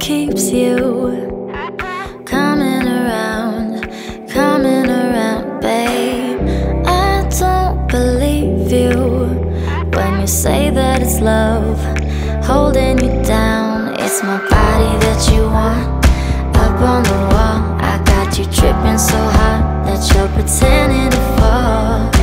keeps you coming around, babe. I don't believe you when you say that it's love holding you down. It's my body that you want up on the wall. I got you tripping so hard that you're pretending to fall.